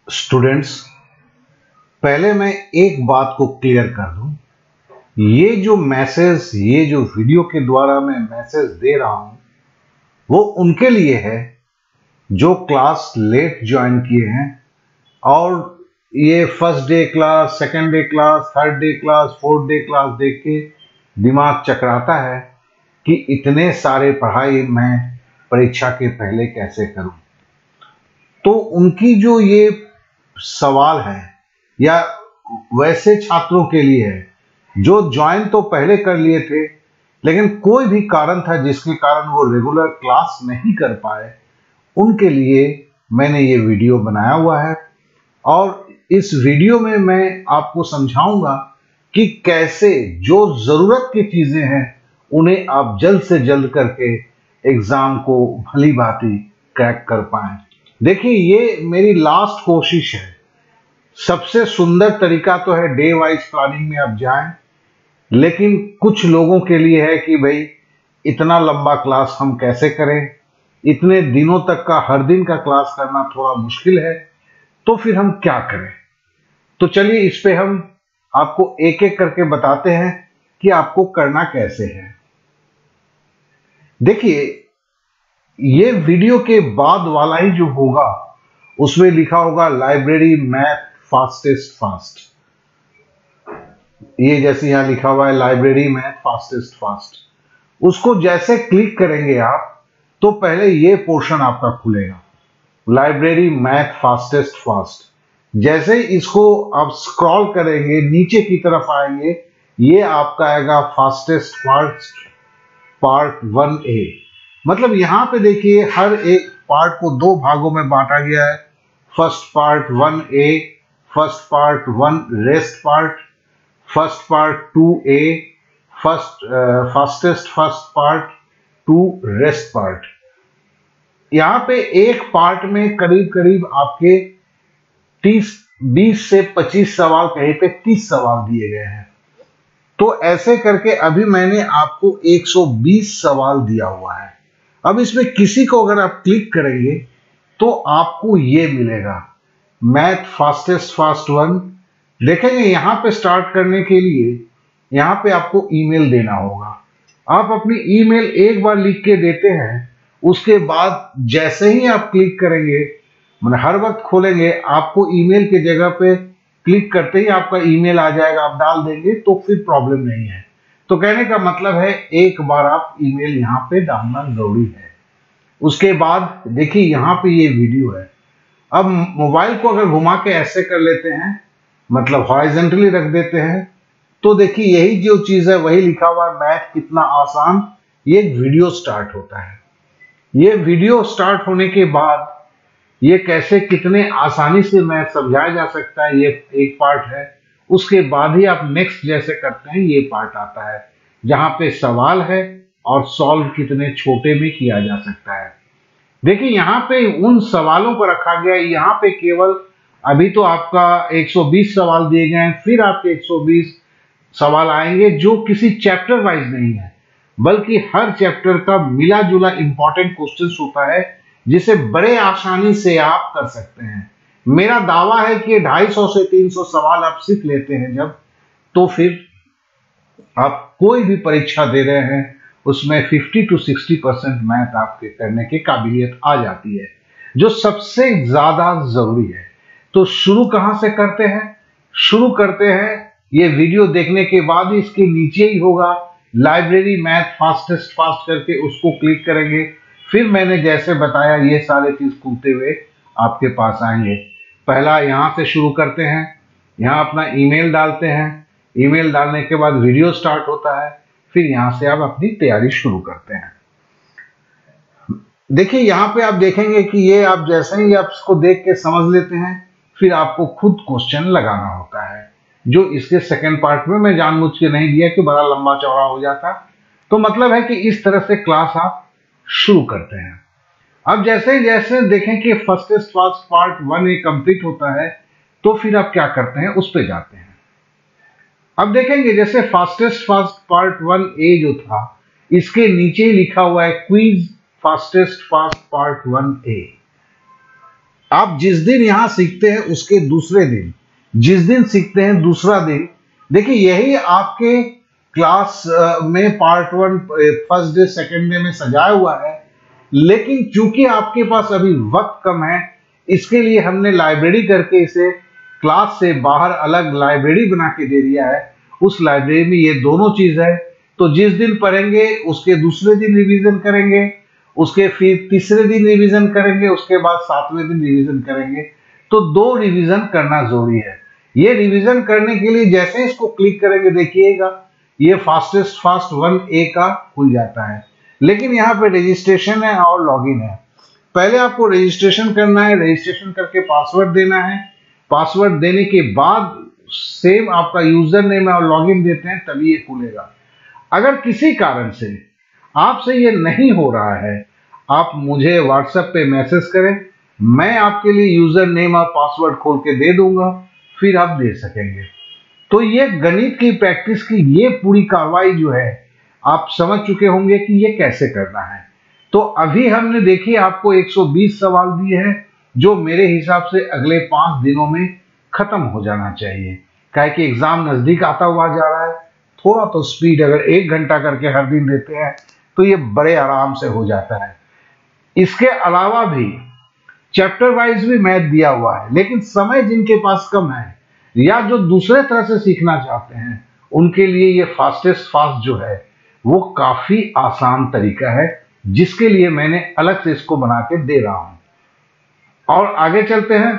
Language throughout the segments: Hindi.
स्टूडेंट्स, पहले मैं एक बात को क्लियर कर दूं। ये जो मैसेज, ये जो वीडियो के द्वारा मैं मैसेज दे रहा हूं, वो उनके लिए है जो क्लास लेट ज्वाइन किए हैं और ये first day class, second day class, third day class, fourth day class देख के दिमाग चकराता है कि इतने सारे पढ़ाई मैं परीक्षा के पहले कैसे करूं। तो उनकी जो ये सवाल है या वैसे छात्रों के लिए है जो ज्वाइन तो पहले कर लिए थे लेकिन कोई भी कारण था जिसके कारण वो रेगुलर क्लास नहीं कर पाए, उनके लिए मैंने ये वीडियो बनाया हुआ है। और इस वीडियो में मैं आपको समझाऊंगा कि कैसे जो जरूरत की चीजें हैं उन्हें आप जल्द से जल्द करके एग्जाम को भली भांति क्रैक कर पाएं। देखिए, ये मेरी लास्ट कोशिश है। सबसे सुंदर तरीका तो है डे वाइज प्लानिंग में आप जाएं, लेकिन कुछ लोगों के लिए है कि भाई इतना लंबा क्लास हम कैसे करें, इतने दिनों तक का हर दिन का क्लास करना थोड़ा मुश्किल है, तो फिर हम क्या करें। तो चलिए इस पे हम आपको एक एक करके बताते हैं कि आपको करना कैसे है। देखिए, ये वीडियो के बाद वाला ही जो होगा उसमें लिखा होगा लाइब्रेरी मैथ फास्टेस्ट फास्ट। ये जैसे यहां लिखा हुआ है लाइब्रेरी मैथ फास्टेस्ट फास्ट, उसको जैसे क्लिक करेंगे आप तो पहले ये पोर्शन आपका खुलेगा, लाइब्रेरी मैथ फास्टेस्ट फास्ट। जैसे इसको आप स्क्रॉल करेंगे नीचे की तरफ आएंगे, ये आपका आएगा फास्टेस्ट फास्ट पार्ट 1A। मतलब यहां पे देखिए हर एक पार्ट को दो भागों में बांटा गया है। First part 1A, first part 1 rest part, first part 2A, fastest first part 2 rest part. यहां पे एक पार्ट में करीब करीब आपके 20 से 25 सवाल, कहीं पे 30 सवाल दिए गए हैं। तो ऐसे करके अभी मैंने आपको 120 सवाल दिया हुआ है। अब इसमें किसी को अगर आप क्लिक करेंगे तो आपको ये मिलेगा मैथ फास्टेस्ट फास्ट 1। देखेंगे यहां पे स्टार्ट करने के लिए यहां पे आपको ईमेल देना होगा। आप अपनी ईमेल एक बार लिख के देते हैं, उसके बाद जैसे ही आप क्लिक करेंगे, मतलब हर वक्त खोलेंगे, आपको ईमेल की जगह पे क्लिक करते ही आपका ईमेल आ जाएगा, आप डाल देंगे तो फिर प्रॉब्लम नहीं है। तो कहने का मतलब है एक बार आप ईमेल यहां पे डालना जरूरी है। उसके बाद देखिए यहां पे ये वीडियो है। अब मोबाइल को अगर घुमा के ऐसे कर लेते हैं, मतलब हॉरिजॉन्टली रख देते हैं, तो देखिए यही जो चीज है वही लिखा हुआ है मैथ कितना आसान। ये वीडियो स्टार्ट होता है। ये वीडियो स्टार्ट होने के बाद ये कैसे कितने आसानी से मैथ समझाया जा सकता है, ये एक पार्ट है। उसके बाद ही आप नेक्स्ट जैसे करते हैं ये पार्ट आता है जहां पे सवाल है और सॉल्व कितने छोटे में किया जा सकता है। देखिए यहां पे उन सवालों को रखा गया है। यहां पे केवल अभी तो आपका 120 सवाल दिए गए हैं, फिर आपके 120 सवाल आएंगे जो किसी चैप्टर वाइज नहीं है, बल्कि हर चैप्टर का मिला जुला इंपॉर्टेंट क्वेश्चंस होता है जिसे बड़े आसानी से आप कर सकते हैं। मेरा दावा है कि 250 से 300 सवाल आप सीख लेते हैं जब, तो फिर आप कोई भी परीक्षा दे रहे हैं उसमें 50 to 60% मैथ आपके करने की काबिलियत आ जाती है, जो सबसे ज्यादा जरूरी है। तो शुरू कहां से करते हैं? शुरू करते हैं ये वीडियो देखने के बाद ही इसके नीचे ही होगा लाइब्रेरी मैथ फास्टेस्ट फास्ट करके, उसको क्लिक करेंगे। फिर मैंने जैसे बताया ये सारे चीज खुलते हुए आपके पास आएंगे। पहला यहां से शुरू करते हैं, यहां अपना ईमेल डालते हैं, ईमेल डालने के बाद वीडियो स्टार्ट होता है, फिर यहां से आप अपनी तैयारी शुरू करते हैं। देखिए यहां पे आप देखेंगे कि ये आप जैसे ही आप इसको देख के समझ लेते हैं, फिर आपको खुद क्वेश्चन लगाना होता है, जो इसके सेकंड पार्ट में मैं जानबूझ के नहीं दिया कि बड़ा लंबा चौड़ा हो जाता। तो मतलब है कि इस तरह से क्लास आप शुरू करते हैं। अब जैसे जैसे देखें कि फर्स्टेस्ट फास्ट पार्ट 1A कंप्लीट होता है, तो फिर आप क्या करते हैं उस पर जाते हैं। अब देखेंगे जैसे फास्टेस्ट फास्ट पार्ट 1A जो था, इसके नीचे ही लिखा हुआ है quiz fastest fast part 1A। आप जिस दिन यहां सीखते हैं उसके दूसरे दिन, जिस दिन सीखते हैं दूसरा दिन, देखिए यही आपके क्लास में part 1 first day second day में सजाया हुआ है। लेकिन चूंकि आपके पास अभी वक्त कम है, इसके लिए हमने लाइब्रेरी करके इसे क्लास से बाहर अलग लाइब्रेरी बना के दे दिया है। उस लाइब्रेरी में ये दोनों चीज है। तो जिस दिन पढ़ेंगे उसके दूसरे दिन रिवीजन करेंगे, उसके फिर तीसरे दिन रिवीजन करेंगे, उसके बाद 7वें दिन रिवीजन करेंगे। तो 2 रिवीजन करना जरूरी है। ये रिवीजन करने के लिए जैसे इसको क्लिक करेंगे देखिएगा ये फास्टेस्ट फास्ट 1A का खुल जाता है। लेकिन यहाँ पे रजिस्ट्रेशन है और लॉगिन है। पहले आपको रजिस्ट्रेशन करना है, रजिस्ट्रेशन करके पासवर्ड देना है। पासवर्ड देने के बाद सेम आपका यूजर नेम और लॉगिन देते हैं तभी ये खुलेगा। अगर किसी कारण से आपसे ये नहीं हो रहा है, आप मुझे व्हाट्सएप पे मैसेज करें, मैं आपके लिए यूजर नेम और पासवर्ड खोल के दे दूंगा, फिर आप दे सकेंगे। तो ये गणित की प्रैक्टिस की ये पूरी कार्रवाई जो है आप समझ चुके होंगे कि ये कैसे करना है। तो अभी हमने देखिए आपको 120 सवाल दिए हैं जो मेरे हिसाब से अगले 5 दिनों में खत्म हो जाना चाहिए। काहे कि एग्जाम नजदीक आता हुआ जा रहा है। थोड़ा तो स्पीड अगर 1 घंटा करके हर दिन देते हैं तो ये बड़े आराम से हो जाता है। इसके अलावा भी चैप्टर वाइज भी मैथ दिया हुआ है, लेकिन समय जिनके पास कम है या जो दूसरे तरह से सीखना चाहते हैं उनके लिए ये फास्टेस्ट फास्ट जो है वो काफी आसान तरीका है, जिसके लिए मैंने अलग से इसको बना के दे रहा हूं। और आगे चलते हैं।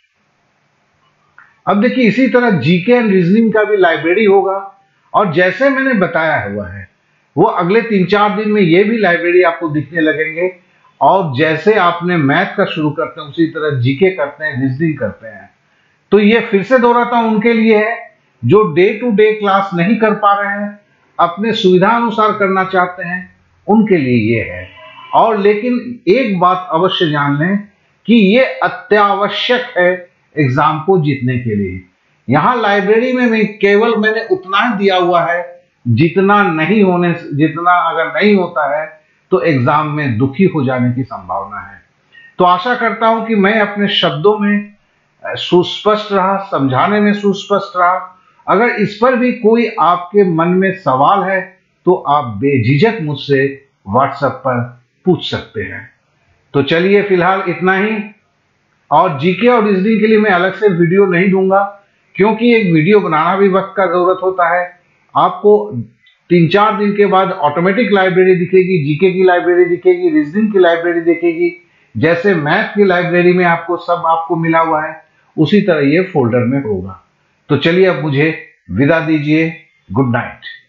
अब देखिए इसी तरह जीके एंड रीजनिंग का भी लाइब्रेरी होगा, और जैसे मैंने बताया हुआ है वो अगले 3-4 दिन में ये भी लाइब्रेरी आपको दिखने लगेंगे। और जैसे आपने मैथ का शुरू करते हैं उसी तरह जीके करते हैं, रीजनिंग करते हैं। तो ये फिर से दोहराता हूं उनके लिए है जो डे टू डे क्लास नहीं कर पा रहे हैं, अपने सुविधा अनुसार करना चाहते हैं, उनके लिए ये है। और लेकिन एक बात अवश्य जान लें कि ये अत्यावश्यक है एग्जाम को जीतने के लिए। यहां लाइब्रेरी में मैंने उतना ही दिया हुआ है जितना अगर नहीं होता है तो एग्जाम में दुखी हो जाने की संभावना है। तो आशा करता हूं कि मैं अपने शब्दों में सुस्पष्ट रहा, समझाने में सुस्पष्ट रहा। अगर इस पर भी कोई आपके मन में सवाल है तो आप बेझिझक मुझसे व्हाट्सएप पर पूछ सकते हैं। तो चलिए फिलहाल इतना ही। और जीके और रीजनिंग के लिए मैं अलग से वीडियो नहीं दूंगा, क्योंकि एक वीडियो बनाना भी वक्त का जरूरत होता है। आपको 3-4 दिन के बाद ऑटोमेटिक लाइब्रेरी दिखेगी, जीके की लाइब्रेरी दिखेगी, रीजनिंग की लाइब्रेरी दिखेगी। जैसे मैथ की लाइब्रेरी में आपको मिला हुआ है उसी तरह ये फोल्डर में होगा। तो चलिए अब मुझे विदा दीजिए। Good night.